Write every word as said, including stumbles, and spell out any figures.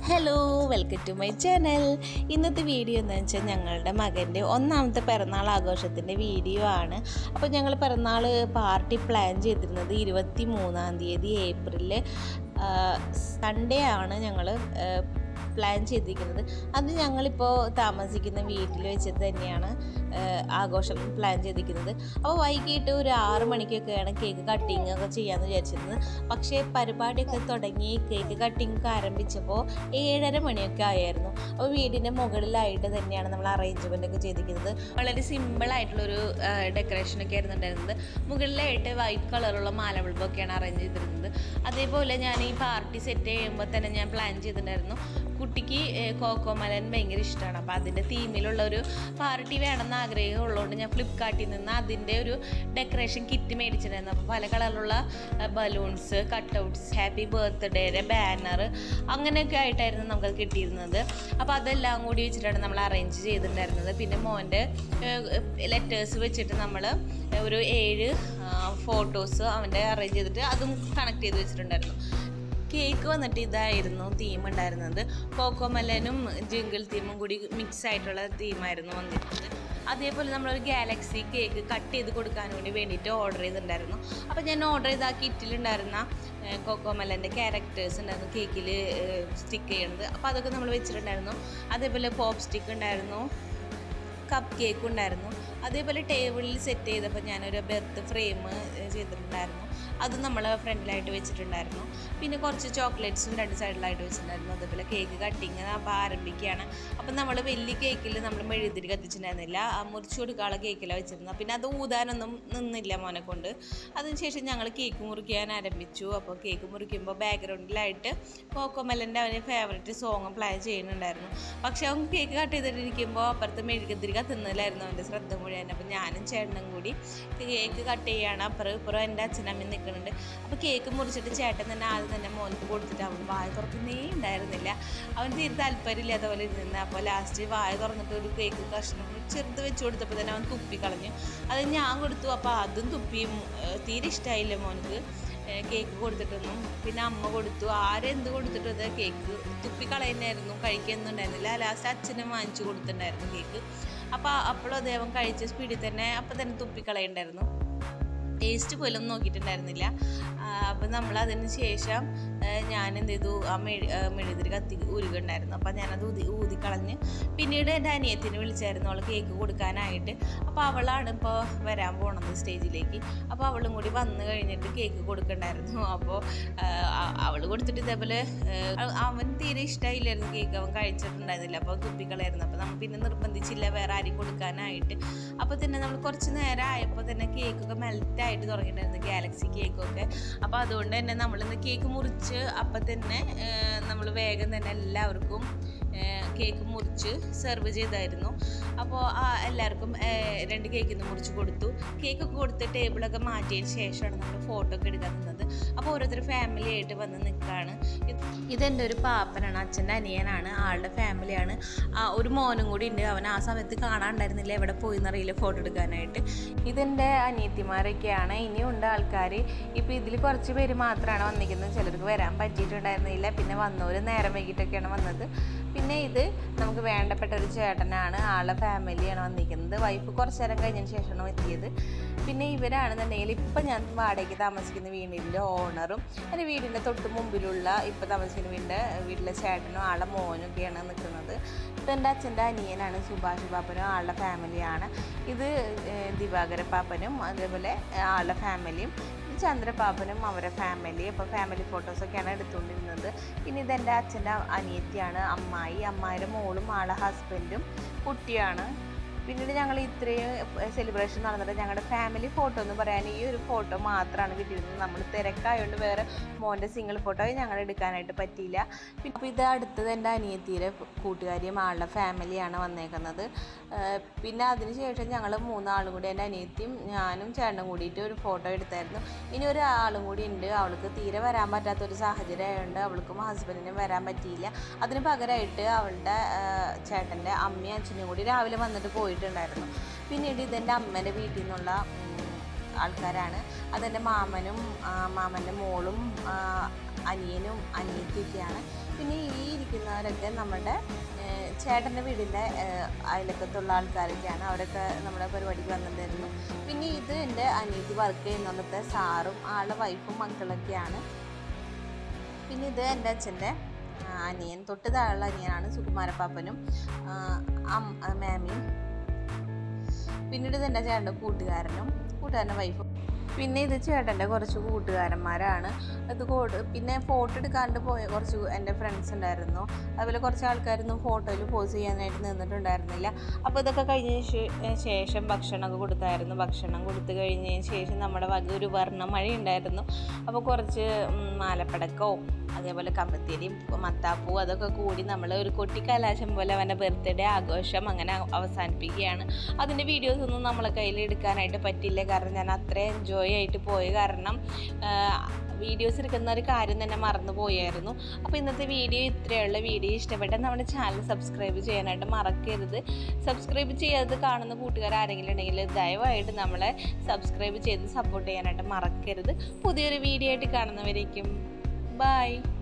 Hello, welcome to my channel. ഇന്നത്തെ video എന്ന് വെച്ചാൽ ഞങ്ങളുടെ മകൻ്റെ ഒന്നാമത്തെ പിറന്നാൾ ആഘോഷത്തിൻ്റെ വീഡിയോ ആണ്. അപ്പോൾ ഞങ്ങൾ പിറന്നാൾ പാർട്ടി പ്ലാൻ ചെയ്തിരുന്നത് ഇരുപത്തി മൂന്നാം തീയതി ഏപ്രിൽ സൺഡേ ആണ് ഞങ്ങൾ പ്ലാൻ ചെയ്തിരിക്കുന്നത്. അത് ഞങ്ങളിപ്പോൾ താമസിക്കുന്ന വീട്ടിൽ വെച്ചിട്ട് തന്നെയാണ് ആഘോഷം പ്ലാൻ ചെയ്തിരിക്കുന്നത്. അപ്പോൾ വൈകിട്ട് ഒരു ആറ് മണിക്കൊക്കെയാണ് കേക്ക് കട്ടിങ് ഒക്കെ ചെയ്യാമെന്ന് വിചാരിച്ചിരുന്നത്. പക്ഷേ പരിപാടിയൊക്കെ തുടങ്ങി കേക്ക് കട്ടിങ് ഒക്കെ ആരംഭിച്ചപ്പോൾ ഏഴര മണിയൊക്കെ ആയിരുന്നു. അപ്പോൾ വീടിൻ്റെ മുകളിലായിട്ട് തന്നെയാണ് നമ്മൾ അറേഞ്ച്മെൻ്റ് ഒക്കെ ചെയ്തിരിക്കുന്നത്. വളരെ സിമ്പിളായിട്ടുള്ളൊരു ഡെക്കറേഷനൊക്കെ ആയിരുന്നു ഉണ്ടായിരുന്നത്. മുകളിലായിട്ട് വൈറ്റ് കളറുള്ള മാല ബൾബൊക്കെയാണ് അറേഞ്ച് ചെയ്തിരുന്നത്. അതേപോലെ ഞാൻ ഈ പാർട്ടി സെറ്റ് ചെയ്യുമ്പോൾ തന്നെ ഞാൻ പ്ലാൻ ചെയ്തിട്ടുണ്ടായിരുന്നു. കുട്ടിക്ക് കോക്കോമലൻ ഭയങ്കര ഇഷ്ടമാണ്. അപ്പോൾ അതിൻ്റെ തീമിലുള്ള ഒരു പാർട്ടി വേണമെന്ന് ആഗ്രഹം ഉള്ളതുകൊണ്ട് ഞാൻ ഫ്ലിപ്കാർട്ടിൽ നിന്ന് അതിൻ്റെ ഒരു ഡെക്കറേഷൻ കിറ്റ് മേടിച്ചിട്ടുണ്ടായിരുന്നു. അപ്പോൾ പല കളറിലുള്ള ബലൂൺസ്, കട്ടൗട്ട്സ്, ഹാപ്പി ബർത്ത്ഡേയുടെ ബാനർ അങ്ങനെയൊക്കെ ആയിട്ടായിരുന്നു നമുക്കത് കിട്ടിയിരുന്നത്. അപ്പോൾ അതെല്ലാം കൂടി വെച്ചിട്ടാണ് നമ്മൾ അറേഞ്ച് ചെയ്തിട്ടുണ്ടായിരുന്നത്. പിന്നെ മോൻ്റെ ലെറ്റേഴ്സ് വെച്ചിട്ട് നമ്മൾ ഒരു ഏഴ് ഫോട്ടോസ് അവൻ്റെ അറേഞ്ച് ചെയ്തിട്ട് അതും കണക്ട് ചെയ്ത് വെച്ചിട്ടുണ്ടായിരുന്നു. കേക്ക് വന്നിട്ട് ഇതായിരുന്നു തീം ഉണ്ടായിരുന്നത്. കോക്കോമലനും ജിങ്കിൾ തീമും കൂടി മിക്സ് ആയിട്ടുള്ള തീമായിരുന്നു വന്നിരുന്നത്. അതേപോലെ നമ്മളൊരു ഗാലക്സി കേക്ക് കട്ട് ചെയ്ത് കൊടുക്കാൻ വേണ്ടി വേണ്ടിയിട്ട് ഓർഡർ ചെയ്തിട്ടുണ്ടായിരുന്നു. അപ്പോൾ ഞാൻ ഓർഡർ ചെയ്ത ആ കിറ്റിലുണ്ടായിരുന്ന കോക്കോമലൻ്റെ ക്യാരക്ടേഴ്സ് ഉണ്ടായിരുന്നു കേക്കിൽ സ്റ്റിക്ക് ചെയ്യണത്. അപ്പോൾ അതൊക്കെ നമ്മൾ വെച്ചിട്ടുണ്ടായിരുന്നു. അതേപോലെ പോപ്പ് സ്റ്റിക്ക് ഉണ്ടായിരുന്നു, കപ്പ് കേക്ക് ഉണ്ടായിരുന്നു. അതേപോലെ ടേബിളിൽ സെറ്റ് ചെയ്തപ്പോൾ ഞാനൊരു ബെർത്ത് ഫ്രെയിം ചെയ്തിട്ടുണ്ടായിരുന്നു. അത് നമ്മൾ ഫ്രണ്ടിലായിട്ട് വെച്ചിട്ടുണ്ടായിരുന്നു. പിന്നെ കുറച്ച് ചോക്ലേറ്റ്സും രണ്ട് സൈഡിലായിട്ട് വെച്ചിട്ടുണ്ടായിരുന്നു. അതേപോലെ കേക്ക് കട്ടിങ് അപ്പോൾ ആരംഭിക്കുകയാണ്. അപ്പം നമ്മൾ വലിയ കേക്കിൽ നമ്മൾ മെഴുകുതിരി കത്തിച്ചിട്ടുണ്ടായിരുന്നില്ല, മുറിച്ച് കൊടുക്കാനുള്ള കേക്കിലാണ് വെച്ചിരുന്നത്. പിന്നെ അത് ഊതാനൊന്നും നിന്നില്ല മോനെ കൊണ്ട്. അതിനുശേഷം ഞങ്ങൾ കേക്ക് മുറിക്കാൻ ആരംഭിച്ചു. അപ്പോൾ കേക്ക് മുറിക്കുമ്പോൾ ബാക്ക്ഗ്രൗണ്ടിലായിട്ട് കോക്കോമലൻ്റെ അവന് ഫേവറേറ്റ് സോങ് പ്ലേ ചെയ്യുന്നുണ്ടായിരുന്നു. പക്ഷേ അവൻ കേക്ക് കട്ട് ചെയ്തിട്ടിരിക്കുമ്പോൾ അപ്പുറത്ത് മെഴുകുതിരി കത്തുന്നതിലായിരുന്നു അവൻ്റെ ശ്രദ്ധ മുഴുവൻ. അപ്പം ഞാനും ചേട്ടനും കൂടി കേക്ക് കട്ട് ചെയ്യുകയാണ്. അപ്പുറം ഇപ്പുറം എൻ്റെ അച്ഛനമ്മയും നിൽക്കുന്നുണ്ട്. അപ്പോൾ കേക്ക് മുറിച്ചിട്ട് ചേട്ടൻ തന്നെ ആദ്യം തന്നെ മോനക്ക് കൊടുത്തിട്ട് അവൻ വായ തുറക്കുന്നേ ഉണ്ടായിരുന്നില്ല. അവൻ തീരെ താല്പര്യമില്ലാത്ത പോലെ ഇരുന്ന്. അപ്പോൾ ലാസ്റ്റ് വായ തുറന്നിട്ട് ഒരു കേക്ക് കഷ്ണം ചെറുത് വെച്ച് കൊടുത്തപ്പോൾ തന്നെ അവൻ തുപ്പിക്കളഞ്ഞു. അത് ഞാൻ കൊടുത്തു. അപ്പോൾ അതും തുപ്പിയും തീരെ ഇഷ്ടമായില്ല മോനക്ക് കേക്ക് കൊടുത്തിട്ടൊന്നും. പിന്നെ അമ്മ കൊടുത്തു. ആരെന്ത് കൊടുത്തിട്ടും അത് കേക്ക് തുപ്പിക്കളയുന്നായിരുന്നു, കഴിക്കുന്നുണ്ടായിരുന്നില്ല. ലാസ്റ്റ് അച്ഛനും വാങ്ങിച്ചു കൊടുത്തിട്ടുണ്ടായിരുന്നു കേക്ക്. അപ്പോൾ അപ്പോഴും അദ്ദേഹം കഴിച്ച സ്പീഡിൽ തന്നെ അപ്പം തന്നെ തുപ്പിക്കളയുണ്ടായിരുന്നു. ടേസ്റ്റ് പോലും നോക്കിയിട്ടുണ്ടായിരുന്നില്ല. അപ്പം നമ്മൾ അതിന് ശേഷം ഞാൻ എന്ത് ചെയ്തു, ആ മെഴു മെഴുകുതിരി കത്തി ഉരുകുണ്ടായിരുന്നു. അപ്പം ഞാനത് ഊതി ഊതിക്കളഞ്ഞ് പിന്നീട് എൻ്റെ അനിയത്തിനെ വിളിച്ചായിരുന്നു അവൾ കേക്ക് കൊടുക്കാനായിട്ട്. അപ്പോൾ അവളാണ് ഇപ്പോൾ വരാൻ പോണത് സ്റ്റേജിലേക്ക്. അപ്പോൾ അവളും കൂടി വന്നു കഴിഞ്ഞിട്ട് കേക്ക് കൊടുക്കണ്ടായിരുന്നു. അപ്പോൾ അവൾ കൊടുത്തിട്ട് ഇതേപോലെ അവൻ തീരെ ഇഷ്ടമായില്ലായിരുന്നു കേക്ക്, അവൻ കഴിച്ചിട്ടുണ്ടായിരുന്നില്ല. അപ്പോൾ തുപ്പിക്കളായിരുന്നു. അപ്പോൾ നമ്മൾ പിന്നെ നിർബന്ധിച്ചില്ല വേറെ ആരും കൊടുക്കാനായിട്ട്. അപ്പോൾ തന്നെ നമ്മൾ കുറച്ച് നേരം ആയപ്പോൾ തന്നെ കേക്കൊക്കെ മെൽറ്റ് ആയിട്ട് തുടങ്ങിയിട്ടുണ്ടായിരുന്നു, ഗാലക്സി കേക്കൊക്കെ. അപ്പോൾ അതുകൊണ്ട് തന്നെ നമ്മളിന്ന് കേക്ക് മുറിച്ച് അപ്പം തന്നെ നമ്മൾ വേഗം തന്നെ എല്ലാവർക്കും കേക്ക് മുറിച്ച് സെർവ് ചെയ്തായിരുന്നു. അപ്പോൾ എല്ലാവർക്കും രണ്ട് കേക്കിൽ നിന്ന് മുറിച്ച് കൊടുത്തു. കേക്കൊക്കെ കൊടുത്ത് ടേബിളൊക്കെ മാറ്റിയതിന് ശേഷമാണ് നമ്മൾ ഫോട്ടോ ഒക്കെ എടുക്കാൻ നിന്നത്. അപ്പോൾ ഓരോരുത്തർ ഫാമിലി ആയിട്ട് വന്ന് നിൽക്കുകയാണ്. ഇതെൻ്റെ ഒരു പാപ്പനാണ്, അച്ഛൻ്റെ അനിയനാണ്, ആളുടെ ഫാമിലിയാണ്. ഒരു മോനും കൂടി ഉണ്ട്. അവൻ ആ സമയത്ത് കാണാണ്ടായിരുന്നില്ല, എവിടെ പോയി എന്നറിയില്ല ഫോട്ടോ എടുക്കാനായിട്ട്. ഇതെൻ്റെ അനിയത്തിമാരൊക്കെയാണ്. ഇനിയുണ്ട് ആൾക്കാർ. ഇപ്പോൾ ഇതിൽ കുറച്ച് പേര് മാത്രമാണ് വന്നിരിക്കുന്നത്, ചിലർക്ക് വരാൻ പറ്റിയിട്ടുണ്ടായിരുന്നില്ല. പിന്നെ വന്നവർ നേരം വൈകിട്ടൊക്കെയാണ് വന്നത്. പിന്നെ ഇത് നമുക്ക് വേണ്ടപ്പെട്ട ഒരു ചേട്ടനാണ്, ആളുടെ ഫാമിലിയാണ് വന്നിരിക്കുന്നത്. വൈഫ് കുറച്ച് നേരം കഴിഞ്ഞതിന് ശേഷമാണ് എത്തിയത്. പിന്നെ ഇവരാണെന്നുണ്ടെങ്കിൽ ഇപ്പം ഞാൻ വാടകയ്ക്ക് താമസിക്കുന്ന വീടിൻ്റെ ഓണറും എൻ്റെ വീടിൻ്റെ തൊട്ട് മുമ്പിലുള്ള ഇപ്പം താമസിക്കുന്ന വീടിൻ്റെ വീട്ടിലെ ചേട്ടനും ആളുടെ മോനും ഒക്കെയാണ് നിൽക്കുന്നത്. ഇതെൻ്റെ അച്ഛൻ്റെ അനിയനാണ്, സുഭാഷ് പാപ്പനും ആളുടെ ഫാമിലിയാണ്. ഇത് ദിവാകര പാപ്പനും അതേപോലെ ആളുടെ ഫാമിലിയും, ചന്ദ്രപാപ്പനും അവരുടെ ഫാമിലി. അപ്പോൾ ഫാമിലി ഫോട്ടോസൊക്കെയാണ് എടുത്തുകൊണ്ടിരുന്നത്. പിന്നെ ഇതെൻ്റെ അച്ഛൻ്റെ അനിയത്തിയാണ്, അമ്മായി, അമ്മായിയുടെ മോളും ആളെ ഹസ്ബൻഡും കുട്ടിയാണ്. പിന്നീട് ഞങ്ങൾ ഇത്രയും സെലിബ്രേഷൻ നടന്നിട്ട് ഞങ്ങളുടെ ഫാമിലി ഫോട്ടോ എന്ന് പറയാൻ ഈ ഒരു ഫോട്ടോ മാത്രമാണ് കിട്ടിയിരുന്നത്. നമ്മൾ തിരക്കായതുകൊണ്ട് വേറെ മോൻ്റെ സിംഗിൾ ഫോട്ടോ ഞങ്ങൾ എടുക്കാനായിട്ട് പറ്റിയില്ല. അപ്പോൾ ഇത് അടുത്തത് എൻ്റെ അനിയത്തിയുടെ കൂട്ടുകാരിയും ആളുടെ ഫാമിലിയാണ് വന്നേക്കുന്നത്. പിന്നെ അതിന് ശേഷം ഞങ്ങൾ മൂന്നാളും കൂടി, എൻ്റെ അനിയത്തിയും ഞാനും ചേട്ടനും കൂടിയിട്ട് ഒരു ഫോട്ടോ എടുത്തായിരുന്നു. ഇനി ഒരാളും കൂടി ഉണ്ട്, അവൾക്ക് തീരെ വരാൻ പറ്റാത്തൊരു സാഹചര്യം ആയതുകൊണ്ട് അവൾക്കും ഹസ്ബൻഡിനും വരാൻ പറ്റിയില്ല. അതിന് പകരമായിട്ട് അവളുടെ ചേട്ടൻ്റെ അമ്മയും അച്ഛനും കൂടി രാവിലെ വന്നിട്ട് പോയിട്ടുണ്ടായിരുന്നു. പിന്നീട് ഇതെൻ്റെ അമ്മേൻ്റെ വീട്ടിൽ നിന്നുള്ള ആൾക്കാരാണ്. അതെൻ്റെ മാമനും മാമൻ്റെ മോളും അനിയനും അനിയത്തിയൊക്കെയാണ്. പിന്നെ ഈ ഇരിക്കുന്ന അവരൊക്കെ നമ്മുടെ ചേട്ടൻ്റെ വീടിൻ്റെ അയലക്കത്തുള്ള ആൾക്കാരൊക്കെയാണ്. അവരൊക്കെ നമ്മുടെ പരിപാടിക്ക് വന്നിട്ടുണ്ടായിരുന്നു. പിന്നെ ഇത് എൻ്റെ അനിയത്തി വർക്ക് ചെയ്യുന്നിടത്തെ സാറും ആളുടെ വൈഫും മക്കളൊക്കെയാണ്. പിന്നെ ഇത് എൻ്റെ അച്ഛൻ്റെ അനിയൻ, തൊട്ട് താഴെയുള്ള അനിയനാണ് സുകുമാരപ്പാപ്പനും മാമിയും. പിന്നീട് ഇത് എൻ്റെ ചേട്ടൻ്റെ കൂട്ടുകാരനും കൂട്ടുകാരൻ്റെ വൈഫും. പിന്നെ ഇത് ചേട്ടൻ്റെ കുറച്ച് കൂട്ടുകാരന്മാരാണ്. അത് കോട് പിന്നെ ഫോട്ടോ എടുക്കാണ്ട് പോയ കുറച്ച് എൻ്റെ ഫ്രണ്ട്സ് ഉണ്ടായിരുന്നു. അതുപോലെ കുറച്ച് ആൾക്കാരൊന്നും ഫോട്ടോയിൽ പോസ് ചെയ്യാനായിട്ട് നിന്നിട്ടുണ്ടായിരുന്നില്ല. അപ്പോൾ ഇതൊക്കെ കഴിഞ്ഞതിന് ശേഷം ഭക്ഷണമൊക്കെ കൊടുത്തായിരുന്നു. ഭക്ഷണം കൊടുത്തു കഴിഞ്ഞതിന് ശേഷം നമ്മുടെ വക ഒരു വർണ്ണമഴ ഉണ്ടായിരുന്നു. അപ്പോൾ കുറച്ച് മാലപ്പടക്കവും അതേപോലെ കമ്പത്തിരിയും മത്താപ്പൂ അതൊക്കെ കൂടി നമ്മൾ ഒരു കൊട്ടിക്കലാശം പോലെ അവൻ്റെ ബർത്ത്ഡേ ആഘോഷം അങ്ങനെ അവസാനിപ്പിക്കുകയാണ്. അതിൻ്റെ വീഡിയോസ് ഒന്നും നമ്മളെ കയ്യിൽ എടുക്കാനായിട്ട് പറ്റില്ല, കാരണം ഞാൻ അത്ര എൻജോയ് ആയിട്ട് പോയ കാരണം വീഡിയോസ് എടുക്കുന്ന ഒരു കാര്യം തന്നെ മറന്നു പോയായിരുന്നു. അപ്പോൾ ഇന്നത്തെ വീഡിയോ ഇത്രയുള്ള വീഡിയോ ഇഷ്ടപ്പെട്ടാൽ നമ്മുടെ ചാനൽ സബ്സ്ക്രൈബ് ചെയ്യാനായിട്ട് മറക്കരുത്. സബ്സ്ക്രൈബ് ചെയ്യാതെ കാണുന്ന കൂട്ടുകാർ ആരെങ്കിലും ഉണ്ടെങ്കിൽ ദയവായിട്ട് നമ്മളെ സബ്സ്ക്രൈബ് ചെയ്ത് സപ്പോർട്ട് ചെയ്യാനായിട്ട് മറക്കരുത്. പുതിയൊരു വീഡിയോ ആയിട്ട് കാണുന്നവരേക്കും ബൈ.